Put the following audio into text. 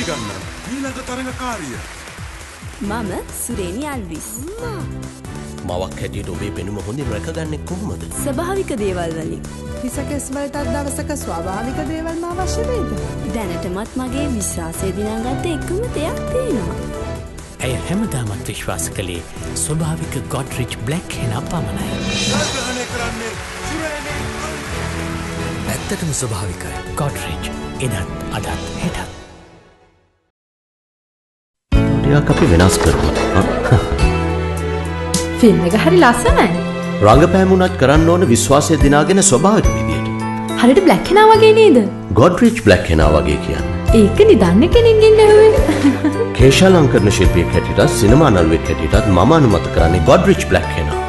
පිළිගන්න ඊළඟ තරඟකාරිය. මම සුරේනි අල්විස්. මවක් හැටියට ඔබේ පෙනුම හොඳින් රැකගන්නේ කොහොමද? ස්වභාවික දේවල් වලින්. හිසකෙස් වලට දවසක ස්වභාවික දේවල් මාව අවශ්‍ය වේද? දැනටමත් මගේ විශ්වාසය දිනාගත්ත එකම දෙයක් තියෙනවා. ඇය හැමදාමත් විශ්වාස කළේ ස්වභාවික ගොඩ්රිච් බ්ලැක් හෙනා පමණයි. ජයග්‍රහණය කරන්නේ සුරේනි. ඇත්තටම ස්වභාවිකයි. ගොඩ්රිච් එදත් අදත් හෙටත්. ටිකක් අපි වෙනස් කරමු. ෆිල්ම් එක හරි ලස්සනයි. රංගපෑමුණත් කරන්න ඕන විශ්වාසය දිනාගෙන ස්වභාවික විදියට. හරියට බ්ලැක් හෙනා වගේ නේද? ගොඩ්රිච් බ්ලැක් හෙනා වගේ කියන්නේ. ඒක නිදන්න කෙනෙක්ගෙන් ඇහුවේ. කේශාලංකරණ ශිල්පියෙක් හැටියටත් සිනමා නළුවෙක් හැටියටත් මම අනුමත කරන්නේ ගොඩ්රිච් බ්ලැක් හෙනා.